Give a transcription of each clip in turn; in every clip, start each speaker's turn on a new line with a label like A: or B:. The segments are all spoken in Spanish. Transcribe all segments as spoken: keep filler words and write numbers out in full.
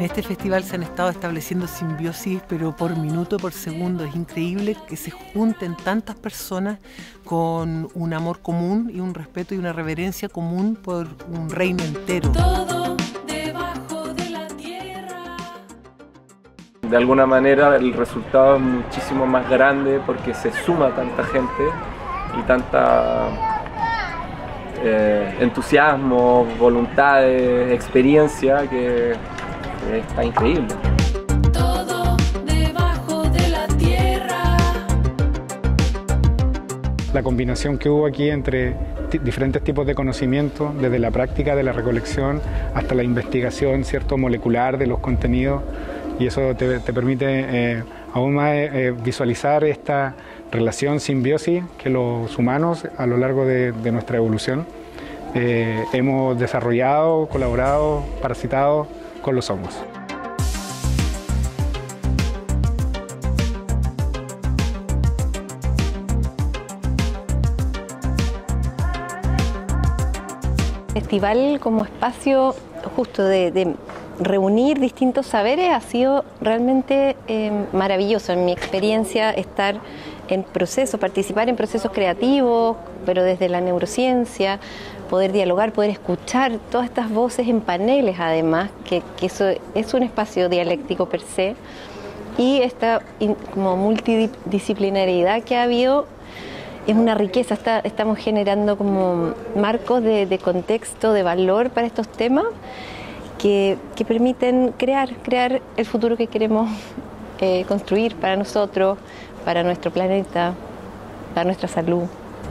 A: En este festival se han estado estableciendo simbiosis, pero por minuto, por segundo. Es increíble que se junten tantas personas con un amor común y un respeto y una reverencia común por un reino entero.
B: Todo debajo de la tierra.
C: De alguna manera el resultado es muchísimo más grande porque se suma tanta gente y tanta eh, entusiasmo, voluntades, experiencia que está increíble.
B: Todo debajo de la tierra.
D: La combinación que hubo aquí entre diferentes tipos de conocimiento, desde la práctica de la recolección hasta la investigación, cierto, molecular de los contenidos, y eso te, te permite eh, aún más eh, visualizar esta relación simbiosis que los humanos a lo largo de, de nuestra evolución eh, hemos desarrollado, colaborado, parasitado con los hongos.
E: Festival como espacio justo de, de reunir distintos saberes ha sido realmente eh, maravilloso. En mi experiencia, estar en procesos, participar en procesos creativos, pero desde la neurociencia, poder dialogar, poder escuchar todas estas voces en paneles además, que, que eso es un espacio dialéctico per se, y esta in, como multidisciplinariedad que ha habido es una riqueza. Está, estamos generando como marcos de, de contexto, de valor para estos temas que, que permiten crear, crear el futuro que queremos eh, construir para nosotros, para nuestro planeta, para nuestra salud.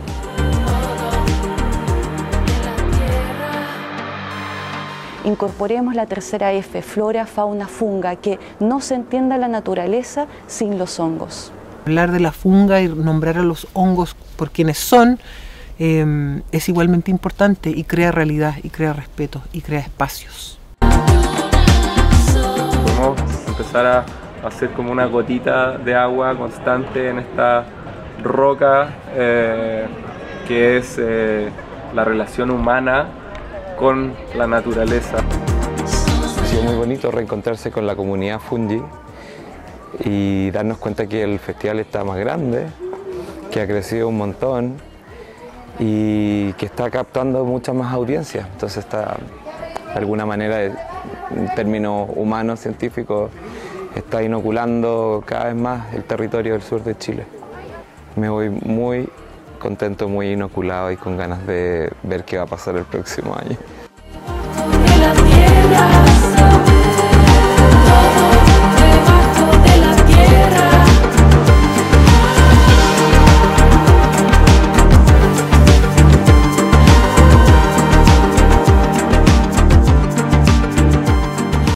F: Incorporemos la tercera F, flora, fauna, funga, que no se entienda la naturaleza sin los hongos.
A: Hablar de la funga y nombrar a los hongos por quienes son eh, es igualmente importante y crea realidad, y crea respeto, y crea espacios.
C: Podemos empezar a hacer como una gotita de agua constante en esta roca eh, que es eh, la relación humana con la naturaleza.
G: Ha sido muy bonito reencontrarse con la comunidad Fungi y darnos cuenta que el festival está más grande, que ha crecido un montón y que está captando mucha más audiencia. Entonces está, de alguna manera, en términos humanos, científicos, está inoculando cada vez más el territorio del sur de Chile. Me voy muy contento, muy inoculado y con ganas de ver qué va a pasar el próximo año.